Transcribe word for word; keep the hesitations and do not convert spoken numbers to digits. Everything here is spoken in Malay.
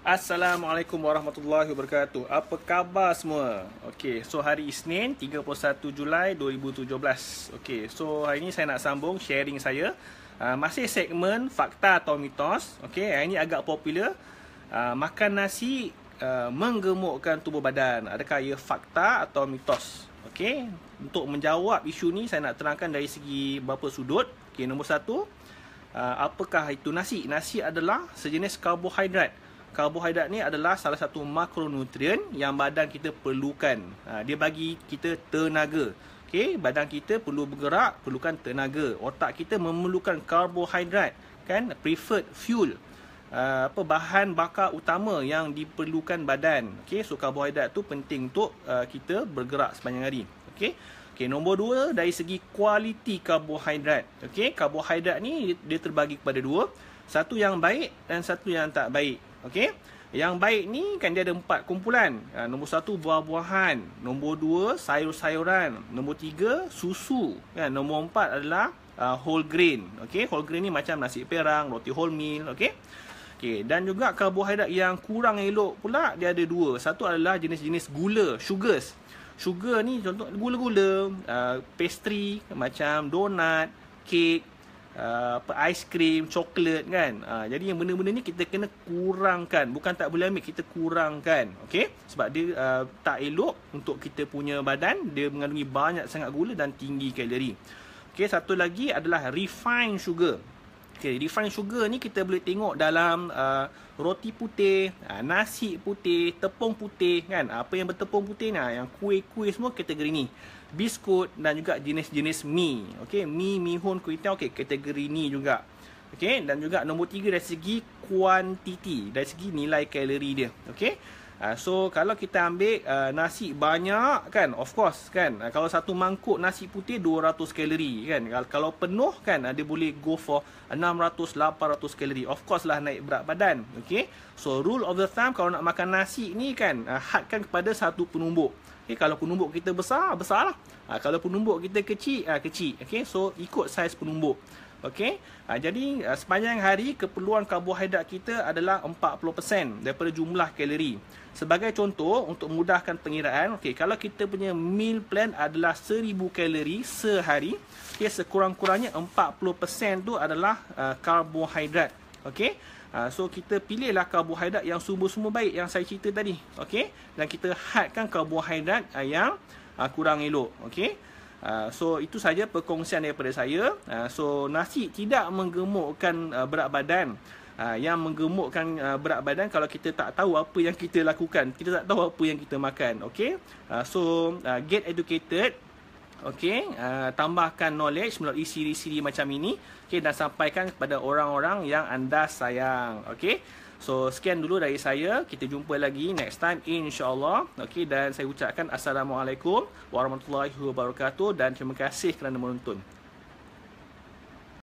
Assalamualaikum warahmatullahi wabarakatuh. Apa khabar semua? Okey, so hari Isnin tiga puluh satu Julai dua ribu tujuh belas. Okey, so hari ini saya nak sambung sharing saya. Uh, masih segmen fakta atau mitos. Okey, hari ini agak popular. Uh, makan nasi uh, menggemukkan tubuh badan. Adakah ia fakta atau mitos? Okey, untuk menjawab isu ni saya nak terangkan dari segi beberapa sudut. Okey, nombor satu, uh, apakah itu nasi? Nasi adalah sejenis karbohidrat. Karbohidrat ni adalah salah satu makronutrien yang badan kita perlukan. Ha, dia bagi kita tenaga. Okey, badan kita perlu bergerak, perlukan tenaga. Otak kita memerlukan karbohidrat, kan? Preferred fuel. Uh, apa bahan bakar utama yang diperlukan badan. Okey, so karbohidrat tu penting untuk uh, kita bergerak sepanjang hari. Okey. Okey, nombor dua, dari segi kualiti karbohidrat. Okey, karbohidrat ni dia terbagi kepada dua. Satu yang baik dan satu yang tak baik. Okey, yang baik ni kan dia ada empat kumpulan. Ha, nombor satu buah-buahan, nombor dua sayur-sayuran, nombor tiga susu. Kan, nombor empat adalah uh, whole grain. Okey, whole grain ni macam nasi perang, roti wholemeal. Okey, okey, dan juga karbohidrat yang kurang elok pula dia ada dua. Satu adalah jenis-jenis gula, sugars. Sugar ni contoh gula-gula, uh, pastry macam donat, kek, Uh, aiskrim, coklat, kan. Uh, jadi yang benda-benda ni kita kena kurangkan. Bukan tak boleh ambil, kita kurangkan. Okey, sebab dia uh, tak elok untuk kita punya badan. Dia mengandungi banyak sangat gula dan tinggi kalori. Okey, satu lagi adalah refined sugar. Okey, refined sugar ni kita boleh tengok dalam uh, roti putih, uh, nasi putih, tepung putih, kan. Apa yang bertepung putih ni, yang kuih-kuih semua kategori ni. Biskut dan juga jenis-jenis mi. Okey, mi, mihun, kuih tiaw, okey, kategori ni juga. Okey, dan juga nombor tiga dari segi kuantiti, dari segi nilai kalori dia. Okey. Uh, so kalau kita ambil uh, nasi banyak, kan, of course, kan, uh, kalau satu mangkuk nasi putih dua ratus kalori, kan. Kalau penuh, kan, uh, dia boleh go for enam ratus lapan ratus kalori. Of course lah naik berat badan. Okey. So rule of the thumb kalau nak makan nasi ni, kan, uh, hadkan kepada satu penumbuk. Okay, kalau penumbuk kita besar, besar lah. Ha, kalau penumbuk kita kecil, ha, kecil. Okay, so ikut saiz penumbuk. Okay, ha, jadi ha, sepanjang hari keperluan karbohidrat kita adalah empat puluh peratus daripada jumlah kalori. Sebagai contoh, untuk memudahkan pengiraan, okay, kalau kita punya meal plan adalah seribu kalori sehari, okay, sekurang-kurangnya empat puluh peratus tu adalah uh, karbohidrat. Okay. Uh, so kita pilihlah karbohidrat yang sumber-sumber baik yang saya cerita tadi. Okey, dan kita hadkan karbohidrat uh, yang uh, kurang elok. Okey, uh, so itu saja perkongsian daripada saya. Uh, so nasi tidak menggemukkan uh, berat badan. Uh, yang menggemukkan uh, berat badan kalau kita tak tahu apa yang kita lakukan, kita tak tahu apa yang kita makan. Okey, uh, so uh, get educated. Okey, uh, tambahkan knowledge melalui siri-siri macam ini. Okey, dan sampaikan kepada orang-orang yang anda sayang. Okey, so sekian dulu dari saya. Kita jumpa lagi next time, insyaAllah. Okey, dan saya ucapkan Assalamualaikum warahmatullahi wabarakatuh dan terima kasih kerana menonton.